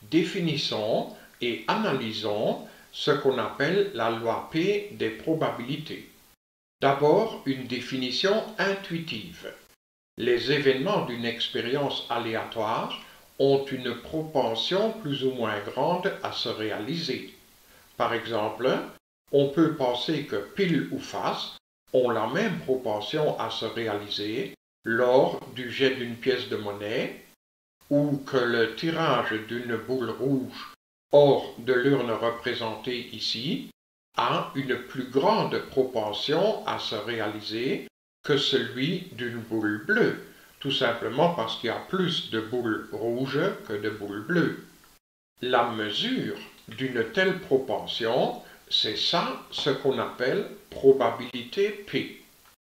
définissons et analysons ce qu'on appelle la loi P des probabilités. D'abord, une définition intuitive. Les événements d'une expérience aléatoire ont une propension plus ou moins grande à se réaliser. Par exemple, on peut penser que pile ou face ont la même propension à se réaliser lors du jet d'une pièce de monnaie ou que le tirage d'une boule rouge hors de l'urne représentée ici a une plus grande propension à se réaliser que celui d'une boule bleue, tout simplement parce qu'il y a plus de boules rouges que de boules bleues. La mesure d'une telle propension, c'est ça ce qu'on appelle probabilité P.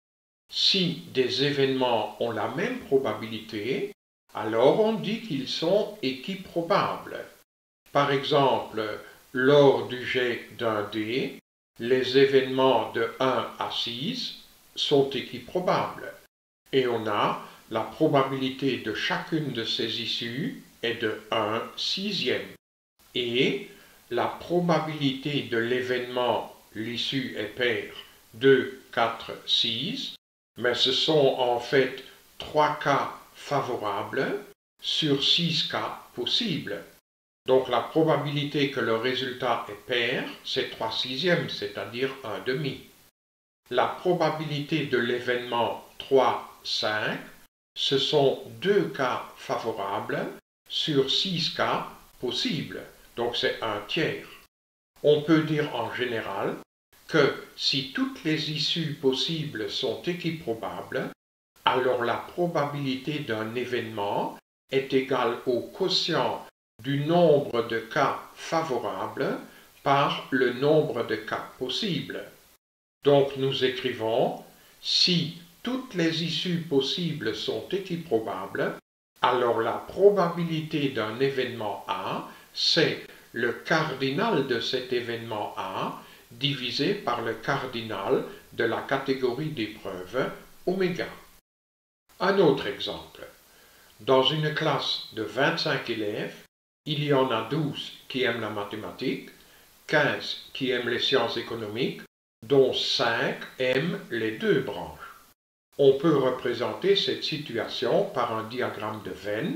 Si des événements ont la même probabilité, alors on dit qu'ils sont équiprobables. Par exemple, lors du jet d'un dé, les événements de 1 à 6 sont équiprobables. Et on a la probabilité de chacune de ces issues est de 1/6. Et la probabilité de l'événement, l'issue est paire, 2, 4, 6, mais ce sont en fait 3 cas favorables sur 6 cas possibles. Donc la probabilité que le résultat est pair, c'est 3/6, c'est-à-dire 1/2. La probabilité de l'événement 3, 5, ce sont 2 cas favorables sur 6 cas possibles, donc c'est 1/3. On peut dire en général que si toutes les issues possibles sont équiprobables, alors la probabilité d'un événement est égale au quotient du nombre de cas favorables par le nombre de cas possibles. Donc nous écrivons, si toutes les issues possibles sont équiprobables, alors la probabilité d'un événement A, c'est le cardinal de cet événement A divisé par le cardinal de la catégorie d'épreuves oméga. Un autre exemple. Dans une classe de 25 élèves, il y en a 12 qui aiment la mathématique, 15 qui aiment les sciences économiques, dont 5 aiment les deux branches. On peut représenter cette situation par un diagramme de Venn,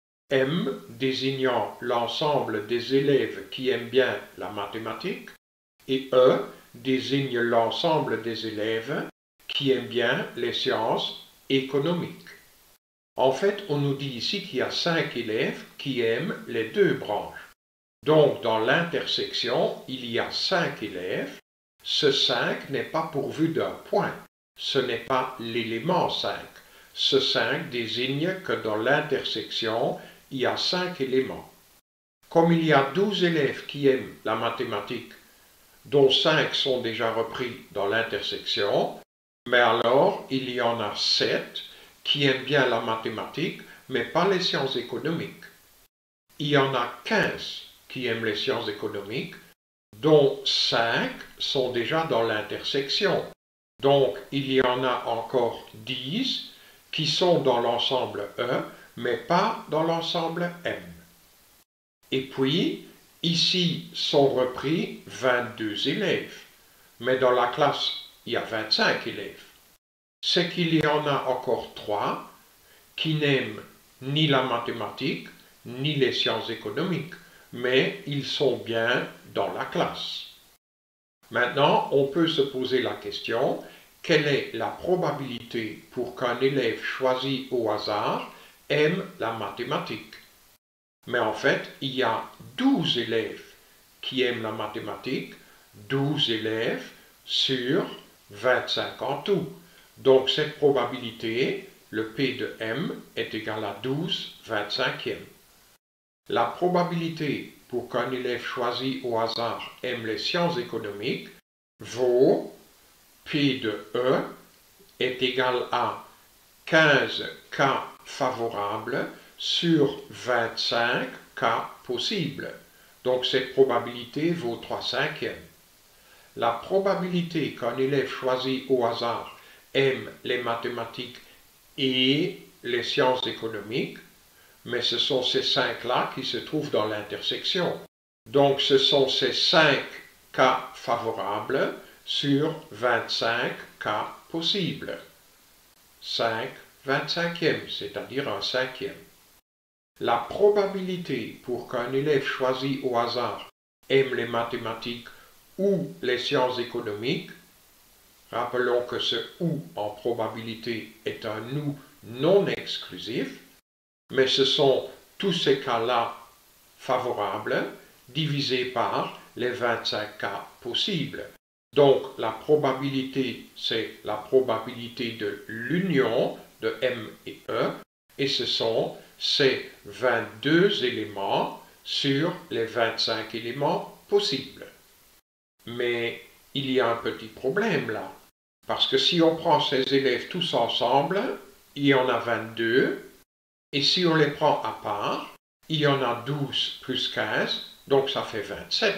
M désignant l'ensemble des élèves qui aiment bien la mathématique, et E désigne l'ensemble des élèves qui aiment bien les sciences économiques. En fait, on nous dit ici qu'il y a 5 élèves qui aiment les deux branches. Donc, dans l'intersection, il y a 5 élèves. Ce 5 n'est pas pourvu d'un point. Ce n'est pas l'élément 5. Ce 5 désigne que dans l'intersection, il y a 5 éléments. Comme il y a 12 élèves qui aiment la mathématique, dont 5 sont déjà repris dans l'intersection, mais alors il y en a 7 qui aiment bien la mathématique, mais pas les sciences économiques. Il y en a 15 qui aiment les sciences économiques, dont 5 sont déjà dans l'intersection. Donc, il y en a encore 10 qui sont dans l'ensemble E, mais pas dans l'ensemble M. Et puis, ici sont repris 22 élèves, mais dans la classe, il y a 25 élèves. C'est qu'il y en a encore 3 qui n'aiment ni la mathématique, ni les sciences économiques, mais ils sont bien dans la classe. Maintenant, on peut se poser la question, quelle est la probabilité pour qu'un élève choisi au hasard aime la mathématique? Mais en fait, il y a 12 élèves qui aiment la mathématique, 12 élèves sur 25 en tout. Donc cette probabilité, le P de M, est égal à 12/25. La probabilité pour qu'un élève choisi au hasard aime les sciences économiques vaut P de E est égal à 15 cas favorables sur 25 cas possibles. Donc cette probabilité vaut 3/5. La probabilité qu'un élève choisi au hasard aime les mathématiques et les sciences économiques, mais ce sont ces 5-là qui se trouvent dans l'intersection. Donc ce sont ces 5 cas favorables sur 25 cas possibles. 5 25e, c'est-à-dire un cinquième. La probabilité pour qu'un élève choisi au hasard aime les mathématiques ou les sciences économiques, rappelons que ce « ou » en probabilité est un « ou » non exclusif, mais ce sont tous ces cas-là favorables divisés par les 25 cas possibles. Donc la probabilité, c'est la probabilité de l'union de M et E, et ce sont ces 22 éléments sur les 25 éléments possibles. Mais il y a un petit problème là, parce que si on prend ces élèves tous ensemble, il y en a 22, et si on les prend à part, il y en a 12 plus 15, donc ça fait 27.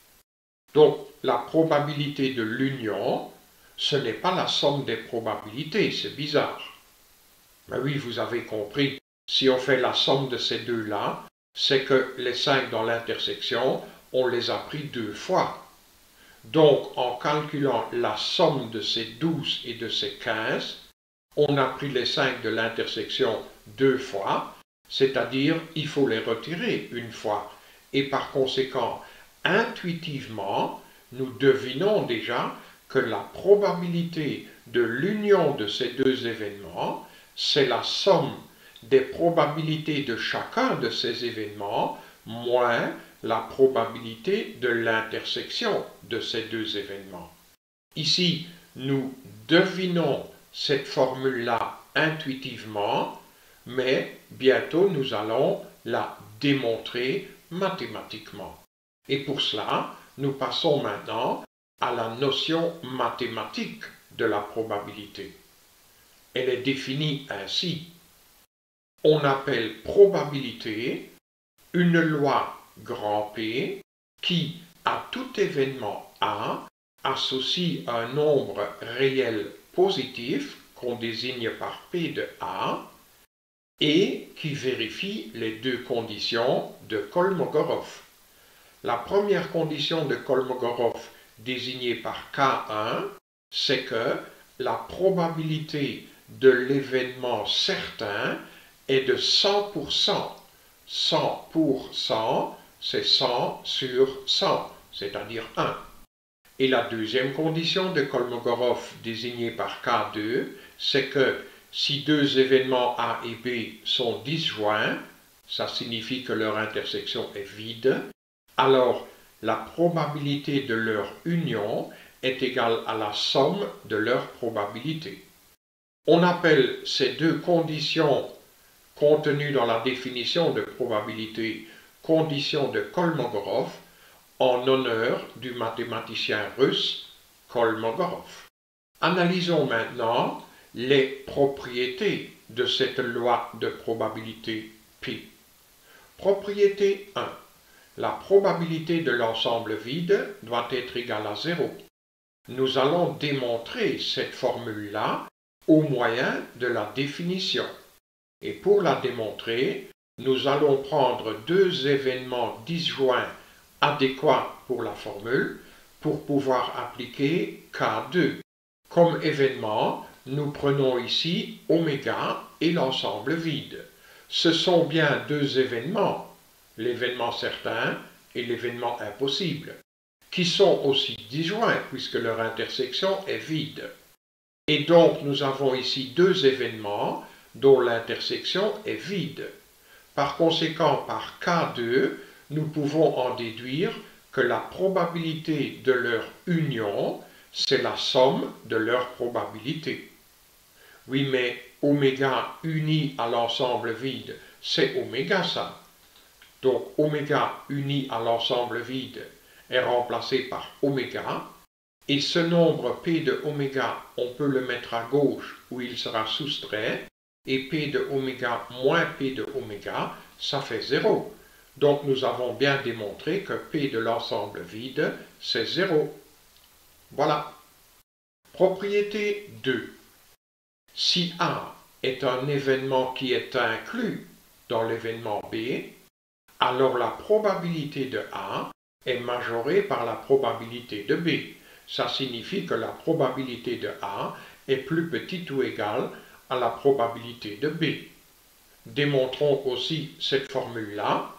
Donc la probabilité de l'union, ce n'est pas la somme des probabilités, c'est bizarre. Mais oui, vous avez compris, si on fait la somme de ces deux-là, c'est que les 5 dans l'intersection, on les a pris 2 fois. Donc en calculant la somme de ces 12 et de ces 15, on a pris les 5 de l'intersection 2 fois, c'est-à-dire il faut les retirer une fois. Et par conséquent, intuitivement, nous devinons déjà que la probabilité de l'union de ces deux événements, c'est la somme des probabilités de chacun de ces événements moins la probabilité de l'intersection de ces deux événements. Ici, nous devinons cette formule-là intuitivement, mais bientôt nous allons la démontrer mathématiquement. Et pour cela, nous passons maintenant à la notion mathématique de la probabilité. Elle est définie ainsi. On appelle probabilité une loi grand P qui, à tout événement A, associe un nombre réel positif qu'on désigne par P de A et qui vérifie les deux conditions de Kolmogorov. La première condition de Kolmogorov désignée par K1, c'est que la probabilité de l'événement certain est de 100%. 100%, c'est 100 sur 100, c'est-à-dire 1. Et la deuxième condition de Kolmogorov désignée par K2, c'est que si deux événements A et B sont disjoints, ça signifie que leur intersection est vide, alors la probabilité de leur union est égale à la somme de leurs probabilités. On appelle ces deux conditions contenues dans la définition de probabilité conditions de Kolmogorov en honneur du mathématicien russe Kolmogorov. Analysons maintenant les propriétés de cette loi de probabilité P. Propriété 1. La probabilité de l'ensemble vide doit être égale à 0. Nous allons démontrer cette formule-là au moyen de la définition. Et pour la démontrer, nous allons prendre deux événements disjoints adéquats pour la formule pour pouvoir appliquer K2. Comme événement, nous prenons ici oméga et l'ensemble vide. Ce sont bien deux événements, l'événement certain et l'événement impossible, qui sont aussi disjoints puisque leur intersection est vide. Et donc nous avons ici deux événements dont l'intersection est vide. Par conséquent, par K2, nous pouvons en déduire que la probabilité de leur union, c'est la somme de leurs probabilités. Oui, mais oméga uni à l'ensemble vide, c'est oméga ça. Donc oméga uni à l'ensemble vide est remplacé par oméga, et ce nombre P de oméga, on peut le mettre à gauche où il sera soustrait, et P de oméga moins P de oméga, ça fait 0. Donc nous avons bien démontré que P de l'ensemble vide, c'est 0. Voilà. Propriété 2. Si A est un événement qui est inclus dans l'événement B, alors la probabilité de A est majorée par la probabilité de B. Ça signifie que la probabilité de A est plus petite ou égale à la probabilité de B. Démontrons aussi cette formule-là.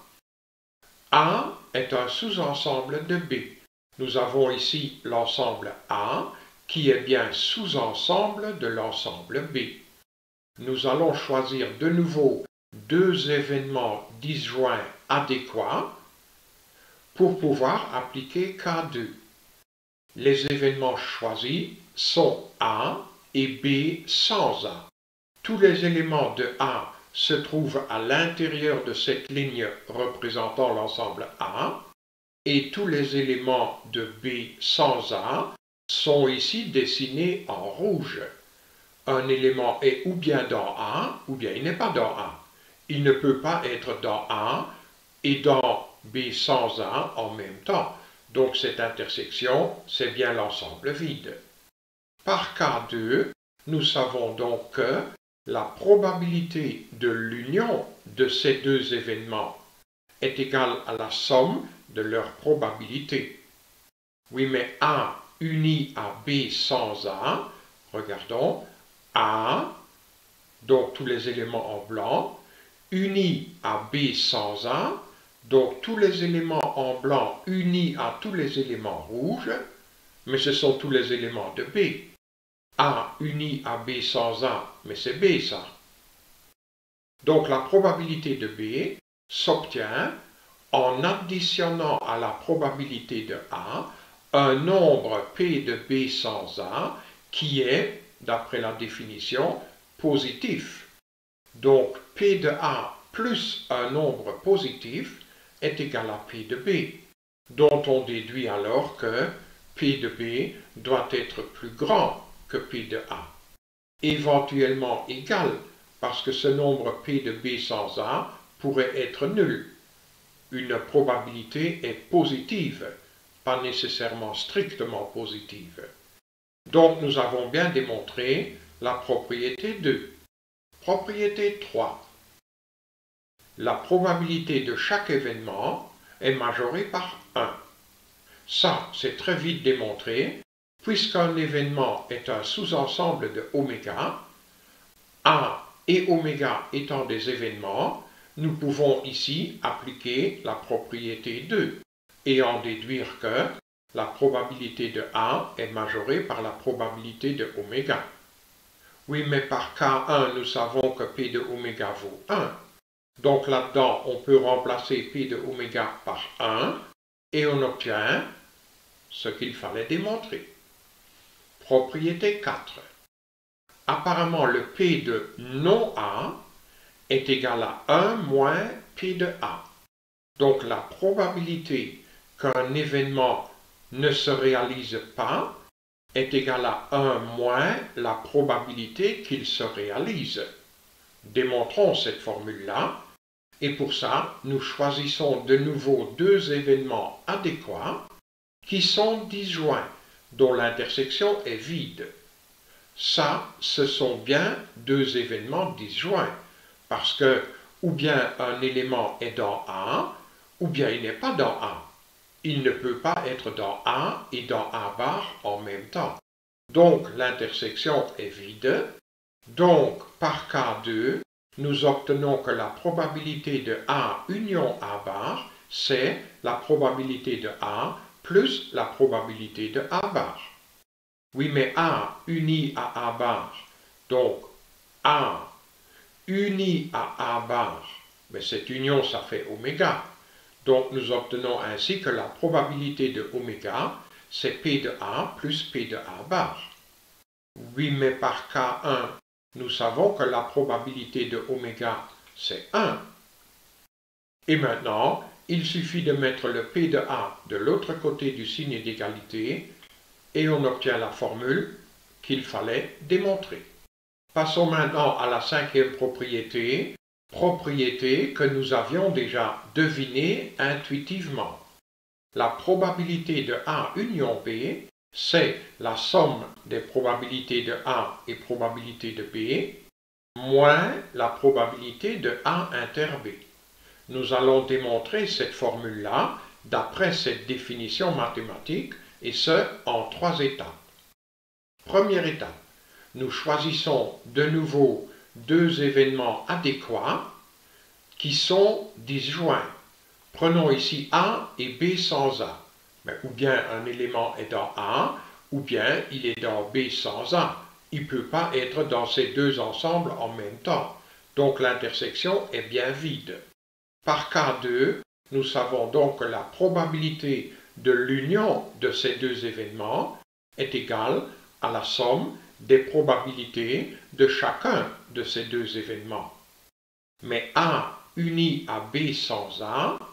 A est un sous-ensemble de B. Nous avons ici l'ensemble A qui est bien sous-ensemble de l'ensemble B. Nous allons choisir de nouveau deux événements disjoints adéquats pour pouvoir appliquer K2. Les événements choisis sont A et B sans A. Tous les éléments de A se trouvent à l'intérieur de cette ligne représentant l'ensemble A et tous les éléments de B sans A sont ici dessinés en rouge. Un élément est ou bien dans A ou bien il n'est pas dans A. Il ne peut pas être dans A et dans B sans A en même temps. Donc cette intersection, c'est bien l'ensemble vide. Par K2, nous savons donc que la probabilité de l'union de ces deux événements est égale à la somme de leurs probabilités. Oui, mais A uni à B sans A, regardons, A, donc tous les éléments en blanc, uni à B sans A, donc tous les éléments en blanc unis à tous les éléments rouges, mais ce sont tous les éléments de B. A uni à B sans A, mais c'est B ça. Donc la probabilité de B s'obtient en additionnant à la probabilité de A un nombre P de B sans A qui est, d'après la définition, positif. Donc P de A plus un nombre positif est égal à P de B, dont on déduit alors que P de B doit être plus grand que P de A, éventuellement égal, parce que ce nombre P de B sans A pourrait être nul. Une probabilité est positive, pas nécessairement strictement positive. Donc nous avons bien démontré la propriété 2. Propriété 3. La probabilité de chaque événement est majorée par 1. Ça, c'est très vite démontré, puisqu'un événement est un sous-ensemble de oméga, A et oméga étant des événements, nous pouvons ici appliquer la propriété 2 et en déduire que la probabilité de A est majorée par la probabilité de oméga. Oui, mais par K1, nous savons que P de oméga vaut 1. Donc là-dedans, on peut remplacer P de oméga par 1 et on obtient ce qu'il fallait démontrer. Propriété 4. Apparemment, le P de non A est égal à 1 moins P de A. Donc la probabilité qu'un événement ne se réalise pas est égale à 1 moins la probabilité qu'il se réalise. Démontrons cette formule-là, et pour ça, nous choisissons de nouveau deux événements adéquats qui sont disjoints, dont l'intersection est vide. Ça, ce sont bien deux événements disjoints, parce que ou bien un élément est dans A, ou bien il n'est pas dans A. Il ne peut pas être dans A et dans A bar en même temps. Donc l'intersection est vide. Donc par K2, nous obtenons que la probabilité de A union A bar, c'est la probabilité de A plus la probabilité de A bar. Oui, mais A uni à A bar, donc A uni à A bar, mais cette union, ça fait oméga. Donc nous obtenons ainsi que la probabilité de oméga, c'est P de A plus P de A bar. Oui, mais par K1, nous savons que la probabilité de oméga, c'est 1. Et maintenant, il suffit de mettre le P de A de l'autre côté du signe d'égalité et on obtient la formule qu'il fallait démontrer. Passons maintenant à la cinquième propriété, propriété que nous avions déjà devinée intuitivement. La probabilité de A union B, c'est la somme des probabilités de A et probabilité de B, moins la probabilité de A inter B. Nous allons démontrer cette formule-là d'après cette définition mathématique, et ce, en 3 étapes. Première étape, nous choisissons de nouveau 2 événements adéquats qui sont disjoints. Prenons ici A et B sans A. Mais ou bien un élément est dans A, ou bien il est dans B sans A. Il ne peut pas être dans ces 2 ensembles en même temps. Donc l'intersection est bien vide. Par cas 2, nous savons donc que la probabilité de l'union de ces 2 événements est égale à la somme des probabilités de chacun de ces 2 événements. Mais A uni à B sans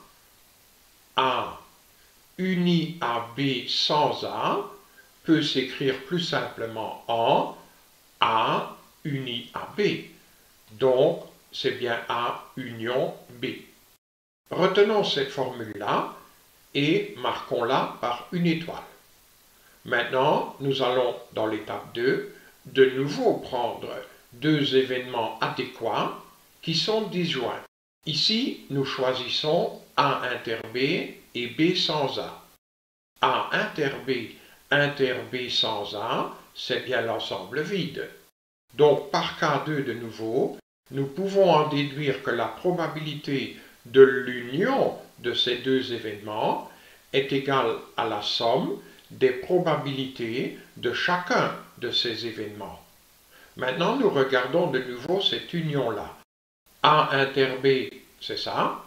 A uni à B sans A peut s'écrire plus simplement en A uni à B. Donc, c'est bien A union B. Retenons cette formule-là et marquons-la par une étoile. Maintenant, nous allons, dans l'étape 2, de nouveau prendre 2 événements adéquats qui sont disjoints. Ici, nous choisissons A inter B et B sans A. A inter B sans A, c'est bien l'ensemble vide. Donc, par cas 2 de nouveau, nous pouvons en déduire que la probabilité de l'union de ces 2 événements est égale à la somme des probabilités de chacun de ces événements. Maintenant, nous regardons de nouveau cette union-là. A inter B, c'est ça.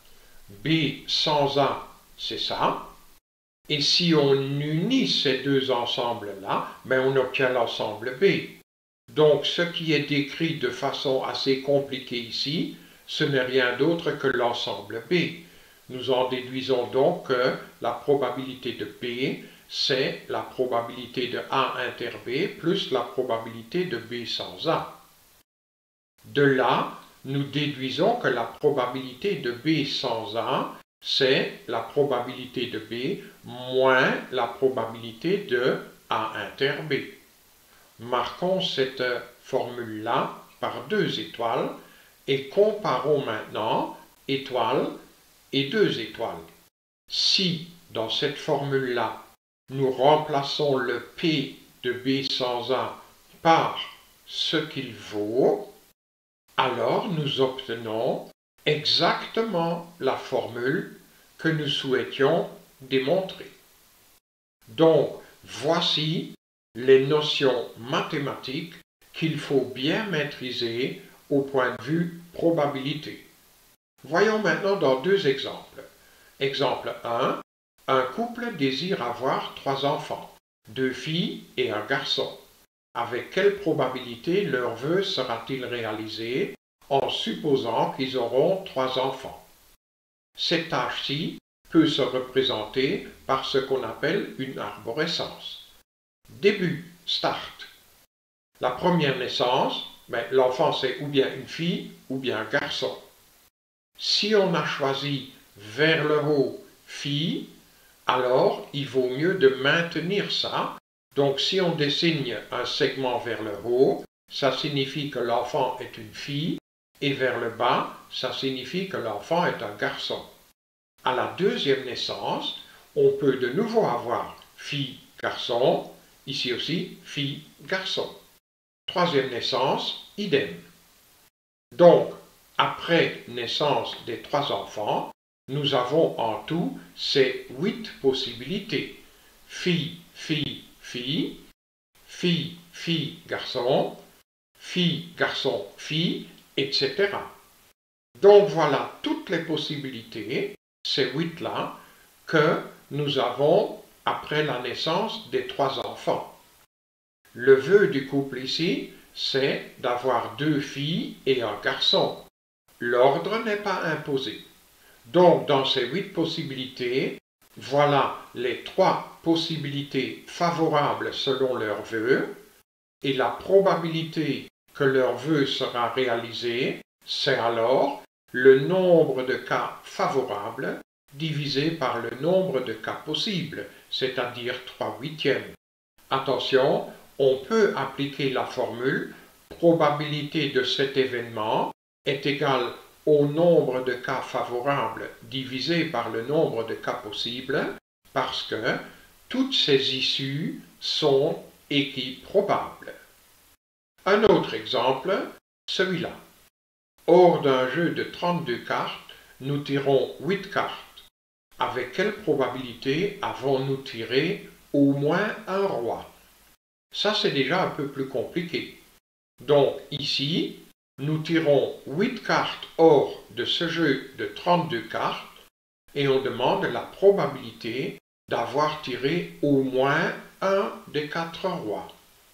B sans A, c'est ça. Et si on unit ces 2 ensembles-là, on obtient l'ensemble B. Donc, ce qui est décrit de façon assez compliquée ici, ce n'est rien d'autre que l'ensemble B. Nous en déduisons donc que la probabilité de B, c'est la probabilité de A inter B plus la probabilité de B sans A. De là, nous déduisons que la probabilité de B sans A, c'est la probabilité de B moins la probabilité de A inter B. Marquons cette formule-là par 2 étoiles et comparons maintenant étoiles et 2 étoiles. Si, dans cette formule-là, nous remplaçons le P de B sans A par ce qu'il vaut, alors nous obtenons exactement la formule que nous souhaitions démontrer. Donc, voici les notions mathématiques qu'il faut bien maîtriser au point de vue probabilité. Voyons maintenant dans 2 exemples. Exemple 1. Un couple désire avoir 3 enfants, 2 filles et un garçon. Avec quelle probabilité leur vœu sera-t-il réalisé en supposant qu'ils auront 3 enfants? Cette tâche-ci peut se représenter par ce qu'on appelle une arborescence. Début, start. La première naissance, l'enfant c'est ou bien une fille ou bien un garçon. Si on a choisi vers le haut fille, alors il vaut mieux de maintenir ça. Donc si on dessine un segment vers le haut, ça signifie que l'enfant est une fille, et vers le bas, ça signifie que l'enfant est un garçon. À la deuxième naissance, on peut de nouveau avoir fille-garçon, ici aussi fille-garçon. Troisième naissance, idem. Donc, après naissance des 3 enfants, nous avons en tout ces 8 possibilités. Fille, fille, fille, fille, fille, garçon, fille, garçon, fille, etc. Donc voilà toutes les possibilités, ces 8-là, que nous avons après la naissance des 3 enfants. Le vœu du couple ici, c'est d'avoir 2 filles et un garçon. L'ordre n'est pas imposé. Donc, dans ces 8 possibilités, voilà les 3 possibilités favorables selon leur vœu, et la probabilité que leur vœu sera réalisé, c'est alors le nombre de cas favorables divisé par le nombre de cas possibles, c'est-à-dire 3/8. Attention, on peut appliquer la formule probabilité de cet événement est égale au nombre de cas favorables divisé par le nombre de cas possibles, parce que toutes ces issues sont équiprobables. Un autre exemple, celui-là. Hors d'un jeu de 32 cartes, nous tirons 8 cartes. Avec quelle probabilité avons-nous tiré au moins un roi? Ça, c'est déjà un peu plus compliqué. Donc, ici, nous tirons 8 cartes hors de ce jeu de 32 cartes et on demande la probabilité d'avoir tiré au moins un des 4 rois.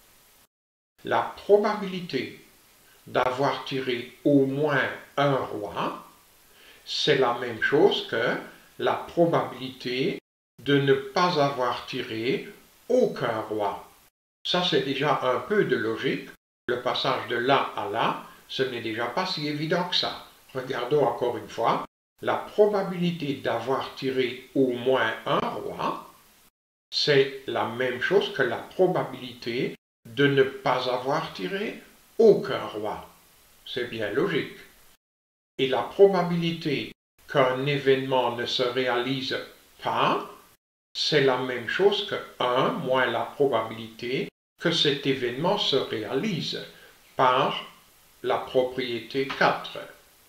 La probabilité d'avoir tiré au moins un roi, c'est la même chose que la probabilité de ne pas avoir tiré aucun roi. Ça, c'est déjà un peu de logique. Le passage de là à là, ce n'est déjà pas si évident que ça. Regardons encore une fois. La probabilité d'avoir tiré au moins un roi, c'est la même chose que la probabilité de ne pas avoir tiré aucun roi. C'est bien logique. Et la probabilité qu'un événement ne se réalise pas, c'est la même chose que 1 moins la probabilité que cet événement se réalise par la propriété 4.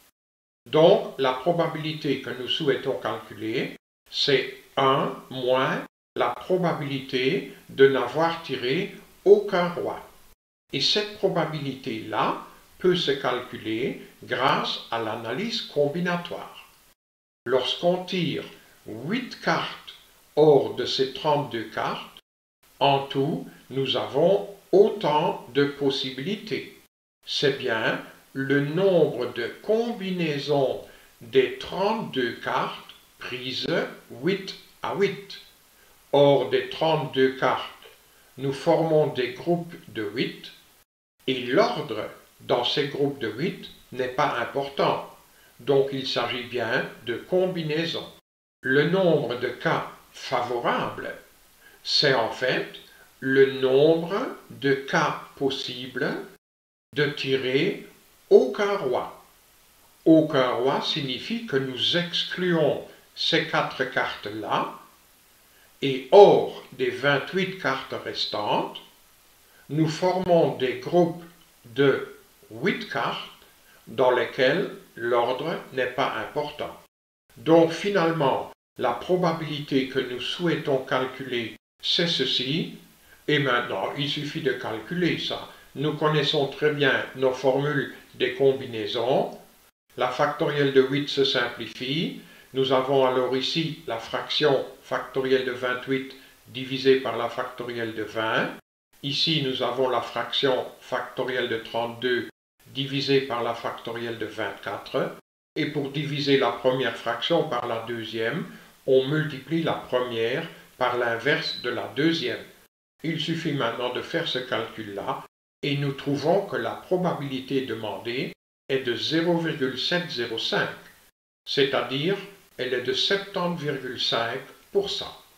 Donc, la probabilité que nous souhaitons calculer, c'est 1 moins la probabilité de n'avoir tiré aucun roi. Et cette probabilité-là peut se calculer grâce à l'analyse combinatoire. Lorsqu'on tire 8 cartes hors de ces 32 cartes, en tout, nous avons autant de possibilités. C'est bien le nombre de combinaisons des 32 cartes prises 8 à 8. Hors des 32 cartes, nous formons des groupes de 8 et l'ordre dans ces groupes de 8 n'est pas important. Donc il s'agit bien de combinaisons. Le nombre de cas favorables, c'est en fait le nombre de cas possibles de tirer aucun roi. Aucun roi signifie que nous excluons ces 4 cartes-là, et hors des 28 cartes restantes, nous formons des groupes de 8 cartes dans lesquels l'ordre n'est pas important. Donc finalement, la probabilité que nous souhaitons calculer, c'est ceci, et maintenant il suffit de calculer ça. Nous connaissons très bien nos formules des combinaisons. La factorielle de 8 se simplifie. Nous avons alors ici la fraction factorielle de 28 divisée par la factorielle de 20. Ici, nous avons la fraction factorielle de 32 divisée par la factorielle de 24. Et pour diviser la première fraction par la deuxième, on multiplie la première par l'inverse de la deuxième. Il suffit maintenant de faire ce calcul-là et nous trouvons que la probabilité demandée est de 0,705, c'est-à-dire elle est de 70,5%.